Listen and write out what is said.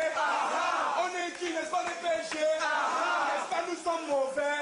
On est qui, n'est-ce pas les péchés? N'est-ce pas nous sommes mauvais?